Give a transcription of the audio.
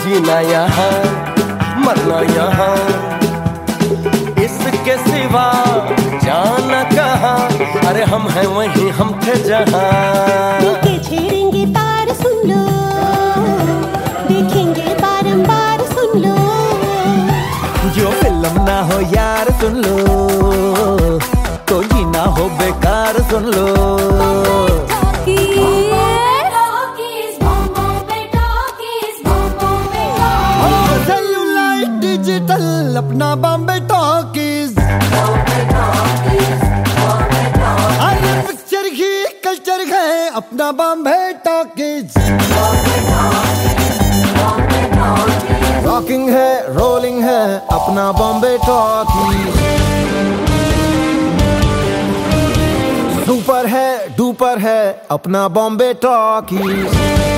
जीना यहाँ मरना यहाँ, इसके सिवा जाना कहाँ। अरे हम हैं वहीं हम थे जहाँ। छेड़ेंगे तार सुन लो, देखेंगे बारंबार सुन लो। जो फिल्म ना हो यार सुन लो, तो जीना हो बेकार सुन लो। सेल्यूलाइट डिजिटल अपना बॉम्बे टॉकीज। अरे पिक्चर ही कल्चर है अपना बॉम्बे टॉकीज। रॉकिंग है रोलिंग है अपना बॉम्बे टॉकीज। सुपर है डुपर है अपना बॉम्बे टॉकीज।